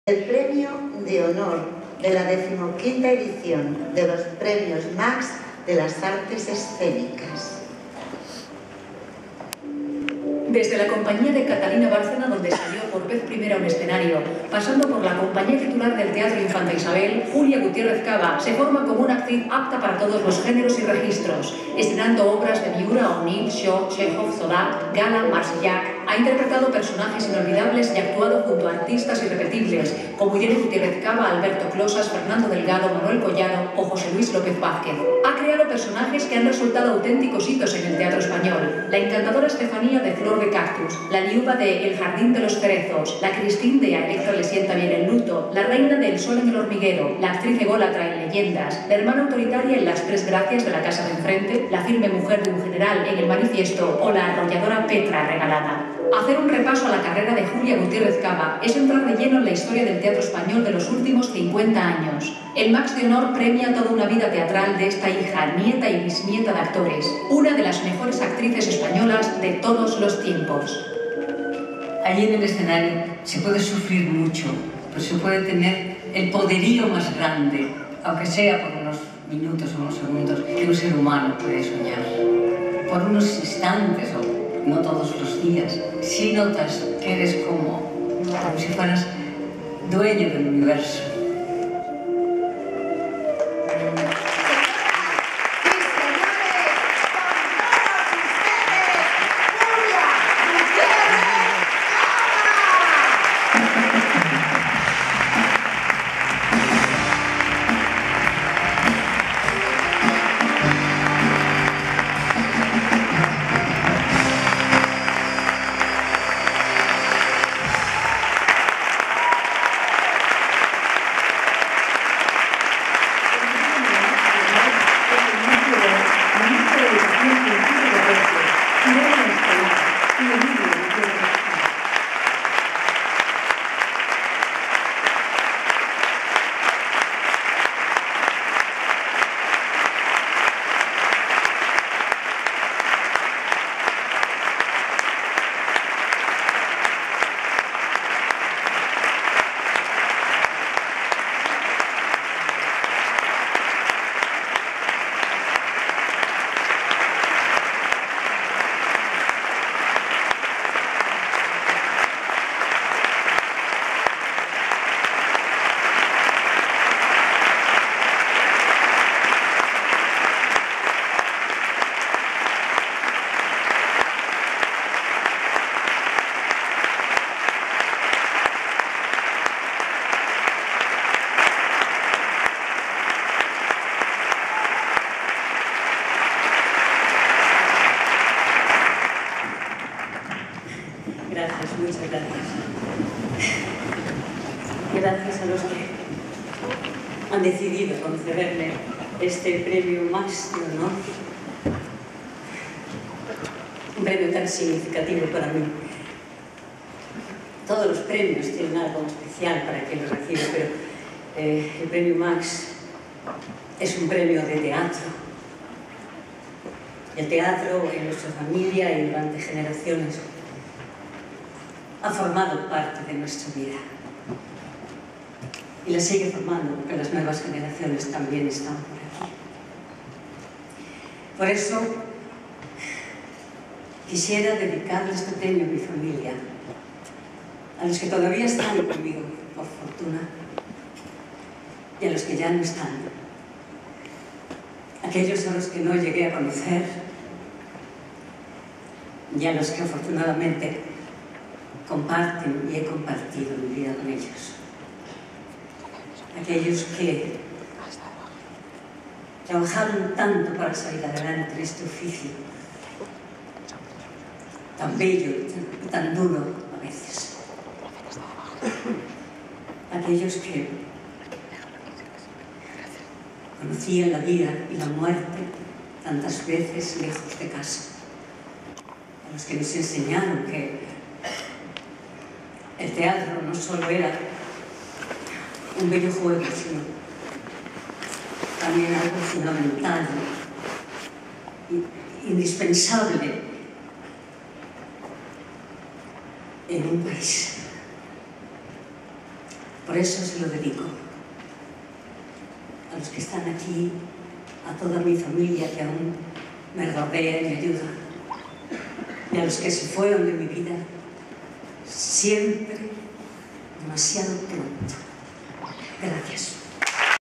El premio de honor de la 15ª edición de los Premios Max de las Artes Escénicas. Desde la compañía de Catalina Bárcena, donde salió por vez primera a un escenario, pasando por la compañía titular del Teatro Infanta Isabel, Julia Gutiérrez Cava se forma como una actriz apta para todos los géneros y registros, estrenando obras de Miura, O'Neill, Shaw, Chekhov, Zola, Gala, Marsillac. Ha interpretado personajes inolvidables y actuado junto a artistas irrepetibles como Irene Gutiérrez Cava, Alberto Closas, Fernando Delgado, Manuel Collado o José Luis López Vázquez. Ha creado personajes que han resultado auténticos hitos en el teatro español: la encantadora Estefanía de Flor de Cactus, la Liuba de El Jardín de los Cerezos, la Cristín de A Electra le sienta bien el luto, la reina del Sol en el hormiguero, la actriz ególatra en Leyendas, la hermana autoritaria en Las Tres Gracias de la Casa de Enfrente, la firme mujer de un general en El Manifiesto o la arrolladora Petra regalada. Hacer un repaso a la carrera de Julia Gutiérrez Cava es entrar de lleno en la historia del teatro español de los últimos 50 años. El Max de Honor premia toda una vida teatral de esta hija, nieta y bisnieta de actores, una de las mejores actrices españolas de todos los tiempos. Allí en el escenario se puede sufrir mucho, pero se puede tener el poderío más grande, aunque sea por unos minutos o unos segundos, que un ser humano puede soñar. Por unos instantes o no todos los días, si notas que eres como si fueras dueño del universo. Muchas gracias. Gracias a los que han decidido concederme este premio Max de Honor. Un premio tan significativo para mí. Todos los premios tienen algo especial para quien los recibe, pero el premio Max es un premio de teatro. El teatro en nuestra familia y durante generaciones ha formado parte de nuestra vida y la sigue formando porque las nuevas generaciones también están por aquí. Por eso quisiera dedicarle este premio a mi familia, a los que todavía están conmigo, por fortuna, y a los que ya no están, aquellos a los que no llegué a conocer y a los que afortunadamente comparten y he compartido mi vida con ellos. Aquellos que trabajaron tanto para salir adelante en este oficio, tan bello y tan duro a veces. Aquellos que conocían la vida y la muerte tantas veces lejos de casa. A los que nos enseñaron que el teatro no solo era un bello juego, sino también algo fundamental, indispensable en un país. Por eso se lo dedico. A los que están aquí, a toda mi familia que aún me rodea y me ayuda, y a los que se fueron de mi vida siempre demasiado pronto. Gracias.